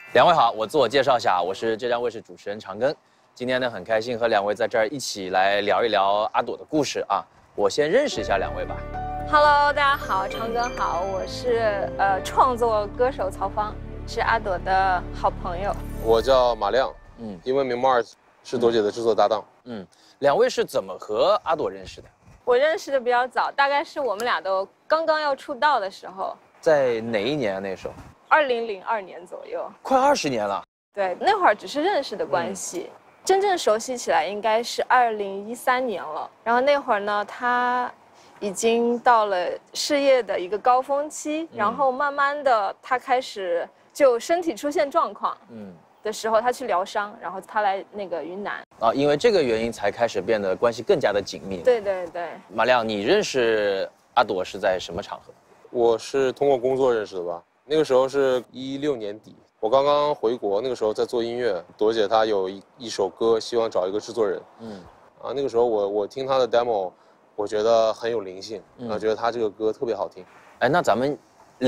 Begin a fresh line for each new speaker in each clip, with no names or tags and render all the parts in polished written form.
两位好，我自我介绍一下，我是浙江卫视主持人长庚。今天呢，很开心和两位在这儿一起来聊一聊阿朵的故事啊。我先认识一下两位吧。
Hello， 大家好，长庚好，我是创作歌手曹芳，是阿朵的好朋友。
我叫马亮，英文名 Mars， 是朵姐的制作搭档。
两位是怎么和阿朵认识的？
我认识的比较早，大概是我们俩都刚刚要出道的时候。
在哪一年啊？那时候
2002年左右，
快20年了。
对，那会儿只是认识的关系，真正熟悉起来应该是2013年了。然后那会儿呢，他已经到了事业的一个高峰期，然后慢慢的他开始就身体出现状况，的时候他去疗伤，然后他来那个云南
啊，因为这个原因才开始变得关系更加的紧密。
对对对。
马亮，你认识阿朵是在什么场合？
我是通过工作认识的吧，那个时候是2016年底，我刚刚回国，那个时候在做音乐，朵姐她有一首歌，希望找一个制作人，那个时候我听她的 demo， 我觉得很有灵性，觉得她这个歌特别好听。
哎，那咱们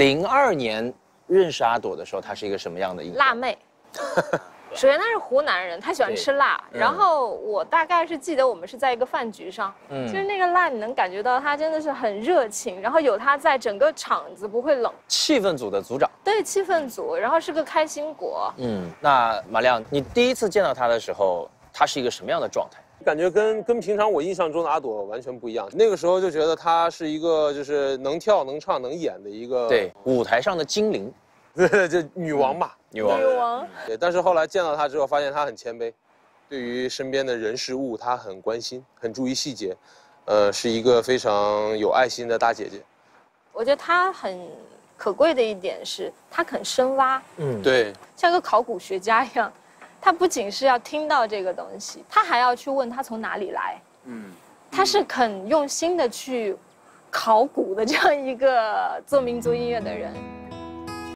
02年认识阿朵的时候，她是一个什么样的印象？
辣妹。首先他是湖南人，他喜欢吃辣。然后我大概是记得我们是在一个饭局上，就是那个辣你能感觉到他真的是很热情，然后有他在整个场子不会冷。
气氛组的组长。
对，气氛组，然后是个开心果。
那马亮，你第一次见到他的时候，他是一个什么样的状态？
感觉跟平常我印象中的阿朵完全不一样。那个时候就觉得她是一个就是能跳能唱能演的一个
舞台上的精灵。
对，就女王吧，
女王。
对，但是后来见到她之后，发现她很谦卑，对于身边的人事物，她很关心，很注意细节，是一个非常有爱心的大姐姐。
我觉得她很可贵的一点是，她肯深挖，
对，
像个考古学家一样，她不仅是要听到这个东西，她还要去问她从哪里来，她是肯用心的去考古的这样一个做民族音乐的人。